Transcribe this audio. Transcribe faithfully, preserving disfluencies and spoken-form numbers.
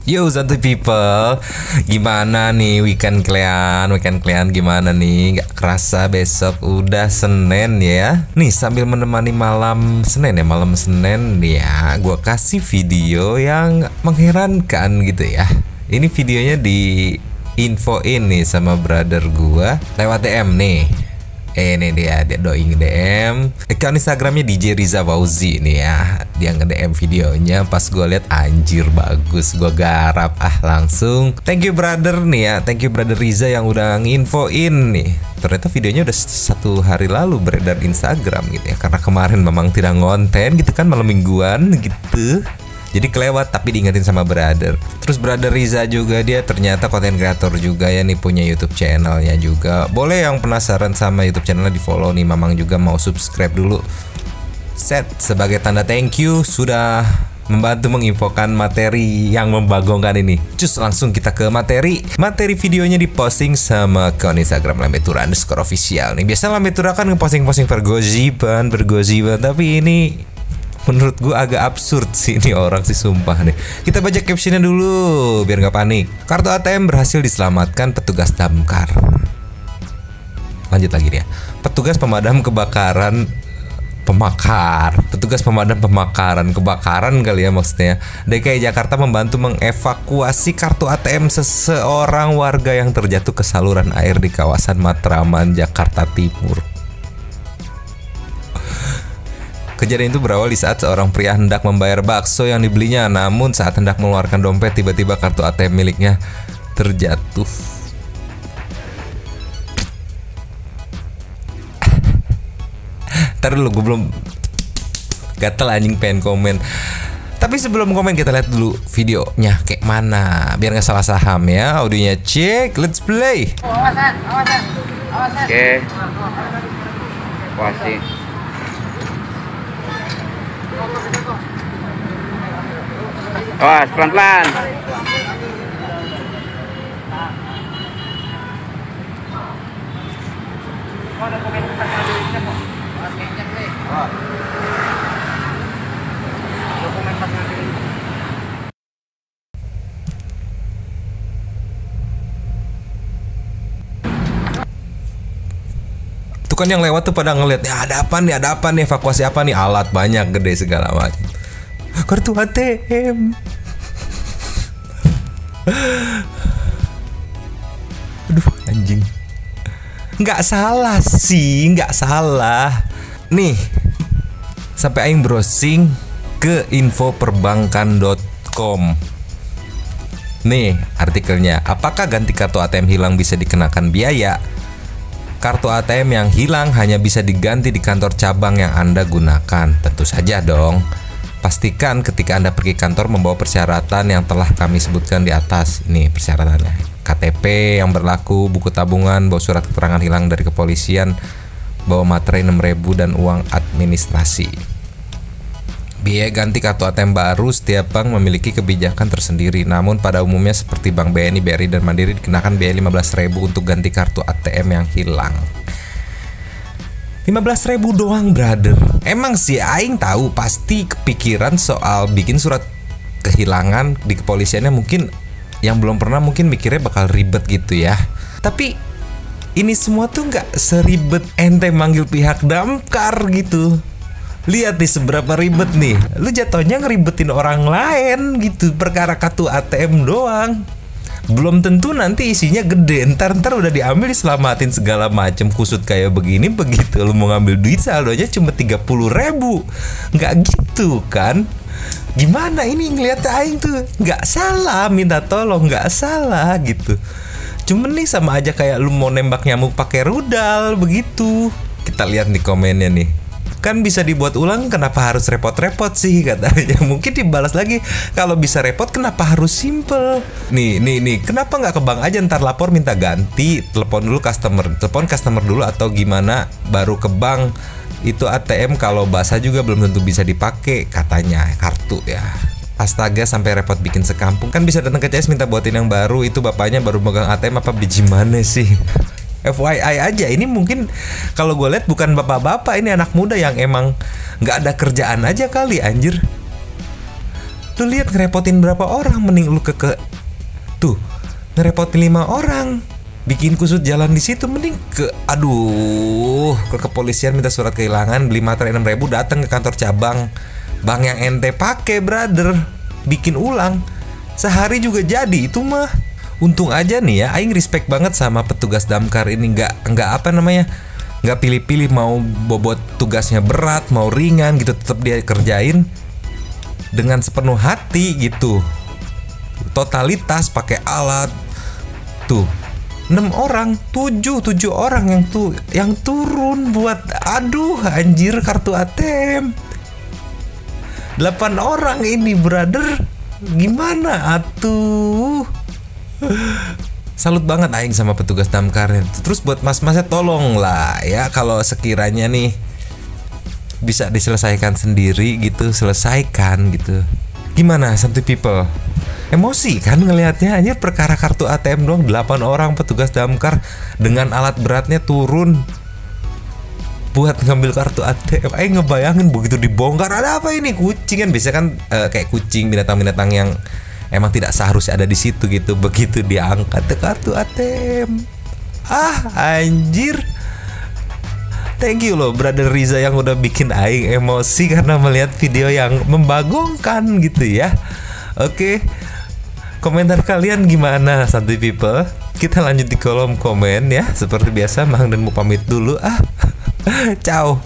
Yo Santuy people, gimana nih weekend kalian? Weekend kalian gimana nih? Gak kerasa besok udah Senin ya. Nih sambil menemani malam Senin ya, malam Senin ya, gue kasih video yang mengherankan gitu ya. Ini videonya di infoin nih sama brother gue lewat D M nih. Eh ini dia, dia doing D M akun Instagramnya D J Riza Fauzi nih ya. Dia nge-D M videonya, pas gue lihat anjir bagus, gue garap ah langsung. Thank you brother nih ya, thank you brother Riza yang udah nginfoin nih. Ternyata videonya udah satu hari lalu beredar di Instagram gitu ya, karena kemarin memang tidak ngonten gitu kan, malam mingguan gitu. Jadi kelewat tapi diingetin sama brother. Terus brother Riza juga dia ternyata konten kreator juga ya nih, punya YouTube channelnya juga. Boleh yang penasaran sama YouTube channelnya di follow nih, Mamang juga mau subscribe dulu. Set sebagai tanda thank you sudah membantu menginfokan materi yang membagongkan ini. Cus langsung kita ke materi. Materi videonya diposting sama akun Instagram Lambetura underscore official nih. Biasa Lambetura kan ngeposting-posting bergosipan, bergosipan, tapi ini menurut gue agak absurd sih ini orang sih, sumpah nih. Kita baca captionnya dulu biar nggak panik. Kartu A T M berhasil diselamatkan petugas damkar. Lanjut lagi dia. Petugas pemadam kebakaran pemakar. Petugas pemadam pemakaran kebakaran kali ya maksudnya. D K I Jakarta membantu mengevakuasi kartu A T M seseorang warga yang terjatuh ke saluran air di kawasan Matraman, Jakarta Timur. Kejadian itu berawal di saat seorang pria hendak membayar bakso yang dibelinya, namun saat hendak mengeluarkan dompet tiba-tiba kartu A T M miliknya terjatuh. Ntar dulu, gue belum gatel anjing pengen komen. Tapi sebelum komen kita lihat dulu videonya kayak mana, biar nggak salah saham ya. Audionya cek, let's play. Awasan, awasan, awasan. Oke. Kuasi. Awas, pelan-pelan. Tuh kan yang lewat tuh pada ngeliat, ya ada apa nih, ada apa nih, evakuasi apa nih, alat banyak gede segala macam. Kartu A T M. Aduh anjing. Nggak salah sih, nggak salah. Nih, sampai aing browsing ke info perbankan dot com. Nih artikelnya, apakah ganti kartu A T M hilang bisa dikenakan biaya? Kartu A T M yang hilang hanya bisa diganti di kantor cabang yang Anda gunakan. Tentu saja dong. Pastikan ketika Anda pergi kantor membawa persyaratan yang telah kami sebutkan di atas. Ini persyaratannya. K T P yang berlaku, buku tabungan, bawa surat keterangan hilang dari kepolisian, bawa materai enam ribu dan uang administrasi. Biaya ganti kartu A T M baru setiap bank memiliki kebijakan tersendiri. Namun pada umumnya seperti Bank B N I, B R I, dan Mandiri dikenakan biaya lima belas ribu untuk ganti kartu A T M yang hilang. lima belas ribu doang brother. Emang sih aing tahu pasti kepikiran soal bikin surat kehilangan di kepolisiannya, mungkin yang belum pernah mungkin mikirnya bakal ribet gitu ya. Tapi ini semua tuh nggak seribet ente manggil pihak damkar gitu. Lihat nih seberapa ribet nih. Lu jatuhnya ngeribetin orang lain gitu perkara kartu A T M doang. Belum tentu nanti isinya gede, ntar ntar udah diambil diselamatin segala macem kusut kayak begini. Begitu lu mau ngambil duit saldonya cuma tiga puluh ribu. Nggak gitu kan? Gimana ini ngeliat aing tuh nggak salah, minta tolong nggak salah gitu. Cuman nih sama aja kayak lu mau nembak nyamuk pakai rudal begitu. Kita lihat nih komennya nih. Kan bisa dibuat ulang, kenapa harus repot-repot sih katanya. Mungkin dibalas lagi, kalau bisa repot kenapa harus simple. Nih nih nih, kenapa nggak ke bank aja ntar lapor minta ganti, telepon dulu customer, telepon customer dulu atau gimana, baru ke bank. Itu A T M kalau basah juga belum tentu bisa dipakai katanya, kartu ya. Astaga sampai repot bikin sekampung. Kan bisa datang ke C S minta buatin yang baru. Itu bapaknya baru megang A T M apa biji mana sih. F Y I aja, ini mungkin kalau gue lihat bukan bapak-bapak, ini anak muda yang emang nggak ada kerjaan aja kali anjir. Lu lihat ngerepotin berapa orang, mending lu ke ke tuh ngerepotin lima orang, bikin kusut jalan di situ, mending ke aduh ke kepolisian minta surat kehilangan, beli materai enam ribu, datang ke kantor cabang. Bang yang ente pakai brother, bikin ulang sehari juga jadi itu mah. Untung aja nih ya, aing respect banget sama petugas damkar ini, nggak nggak apa namanya nggak pilih-pilih mau bobot tugasnya berat mau ringan gitu, tetap dia kerjain dengan sepenuh hati gitu, totalitas pakai alat tuh. Enam orang, tujuh tujuh orang yang tuh yang turun buat aduh anjir kartu A T M. Delapan orang ini brother, gimana atuh? Salut banget aing sama petugas damkarnya. Terus buat mas-masnya tolong lah ya, kalau sekiranya nih bisa diselesaikan sendiri gitu, selesaikan gitu. Gimana Santuy people? Emosi kan ngelihatnya, aja perkara kartu A T M doang delapan orang petugas damkar dengan alat beratnya turun buat ngambil kartu A T M. Aing ngebayangin begitu dibongkar, ada apa ini? Kucing kan biasanya kan uh, kayak kucing, binatang-binatang yang emang tidak seharusnya ada di situ gitu. Begitu diangkat ke kartu A T M, ah anjir. Thank you loh brother Riza yang udah bikin aing emosi karena melihat video yang membagongkan gitu ya. Oke, komentar kalian gimana Santuy people? Kita lanjut di kolom komen ya. Seperti biasa Mang Dan mau pamit dulu ah. Ciao.